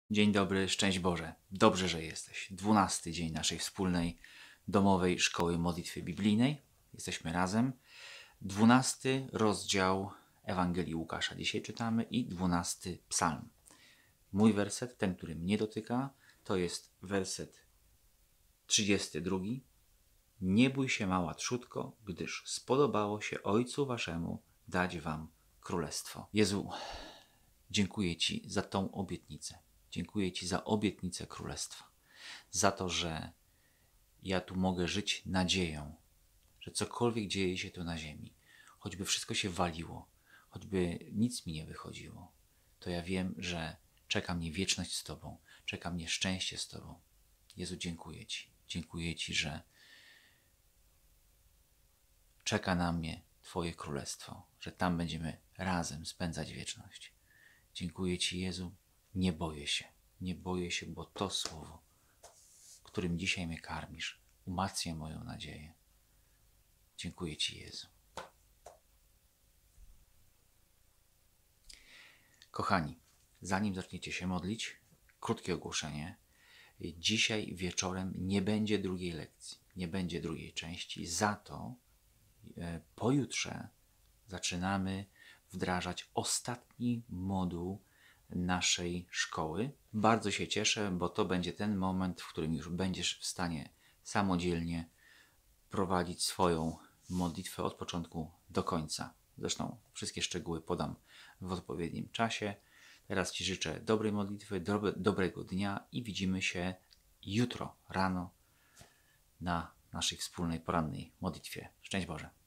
Dzień dobry, szczęść Boże. Dobrze, że jesteś. 12 dzień naszej wspólnej domowej szkoły modlitwy biblijnej. Jesteśmy razem. 12 rozdział Ewangelii Łukasza dzisiaj czytamy i 12 psalm. Mój werset, ten, który mnie dotyka, to jest werset 32. Nie bój się, mała trzódko, gdyż spodobało się Ojcu Waszemu dać Wam królestwo. Jezu, dziękuję Ci za tą obietnicę. Dziękuję Ci za obietnicę królestwa. Za to, że ja tu mogę żyć nadzieją, że cokolwiek dzieje się tu na ziemi, choćby wszystko się waliło, choćby nic mi nie wychodziło, to ja wiem, że czeka mnie wieczność z Tobą, czeka mnie szczęście z Tobą. Jezu, dziękuję Ci. Dziękuję Ci, że czeka na mnie Twoje królestwo, że tam będziemy razem spędzać wieczność. Dziękuję Ci, Jezu. Nie boję się. Nie boję się, bo to słowo, którym dzisiaj mnie karmisz, umacnia moją nadzieję. Dziękuję Ci, Jezu. Kochani, zanim zaczniecie się modlić, krótkie ogłoszenie. Dzisiaj wieczorem nie będzie drugiej lekcji, nie będzie drugiej części. Za to pojutrze zaczynamy wdrażać ostatni moduł naszej szkoły. Bardzo się cieszę, bo to będzie ten moment, w którym już będziesz w stanie samodzielnie prowadzić swoją modlitwę od początku do końca. Zresztą wszystkie szczegóły podam w odpowiednim czasie. Teraz Ci życzę dobrej modlitwy, dobrego dnia i widzimy się jutro rano na naszej wspólnej porannej modlitwie. Szczęść Boże.